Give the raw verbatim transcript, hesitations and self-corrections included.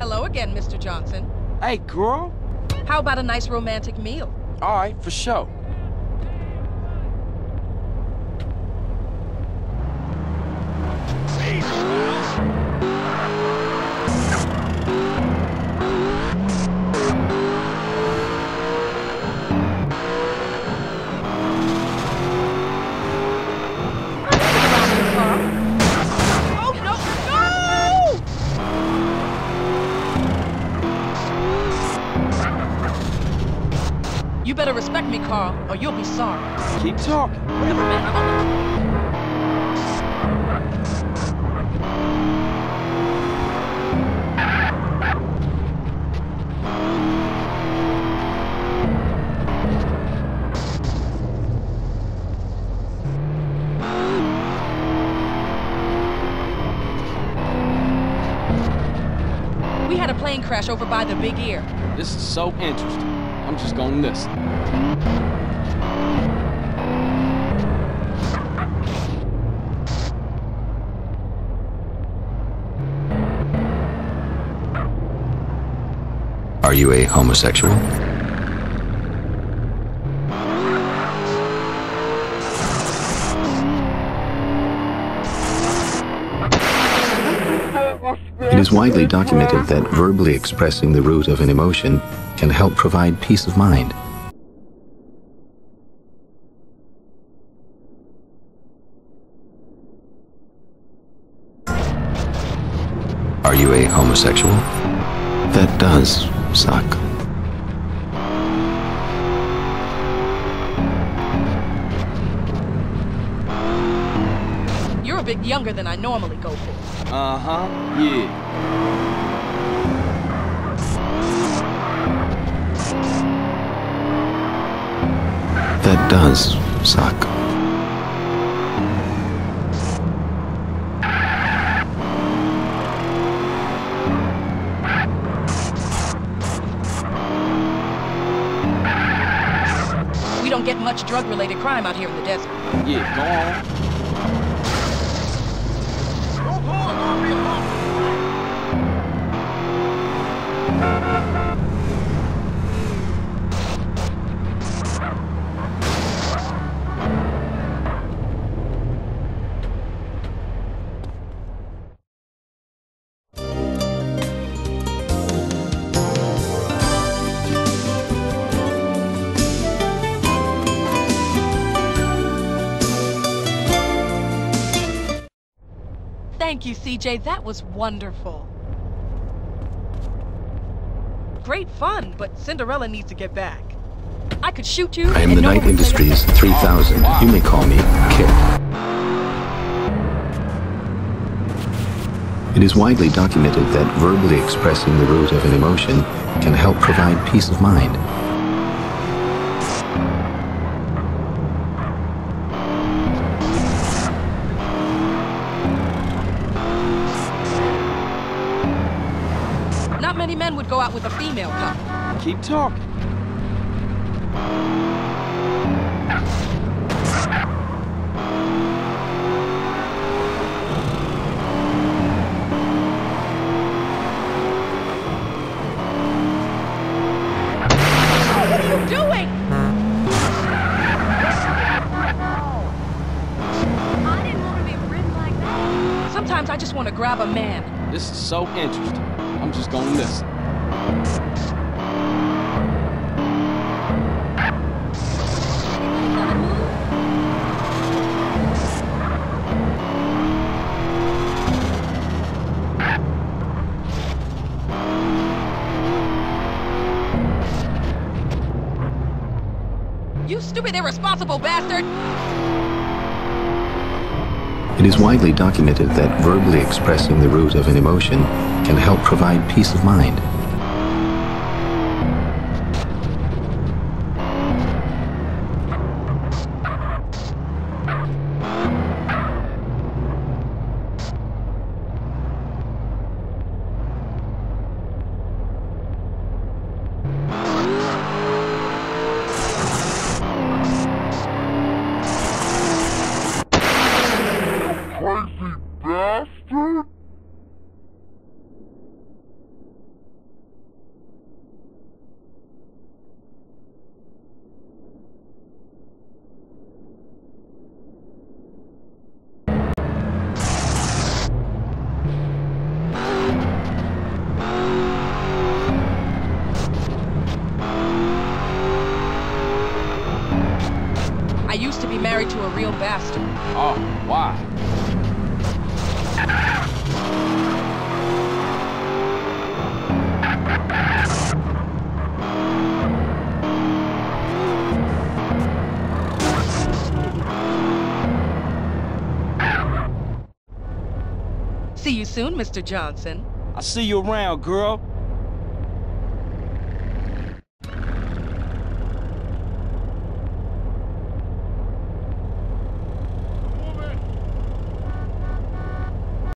Hello again, Mister Johnson. Hey, girl. How about a nice romantic meal? All right, for sure. You better respect me, Carl, or you'll be sorry. Keep talking. Whatever, man. I'm We had a plane crash over by the Big Ear. This is so interesting. I'm just gonna listen. Are you a homosexual? It is widely documented that verbally expressing the root of an emotion can help provide peace of mind. Are you a homosexual? That does suck. You're a bit younger than I normally go for. Uh-huh, yeah. That does suck. We don't get much drug-related crime out here in the desert. Yeah, go on. Thank you, C J. That was wonderful. Great fun, but Cinderella needs to get back. I could shoot you. I am and the no Night one would say a Industries thing. three thousand. You may call me K I T T. It is widely documented that verbally expressing the root of an emotion can help provide peace of mind. Not many men would go out with a female couple. Keep talking. What are you doing? I didn't want to be written like that. Sometimes I just want to grab a man. This is so interesting. I'm just gonna listen. You stupid, irresponsible bastard! It is widely documented that verbally expressing the root of an emotion can help provide peace of mind. Crazy bastard! See you soon, Mister Johnson. I'll see you around, girl.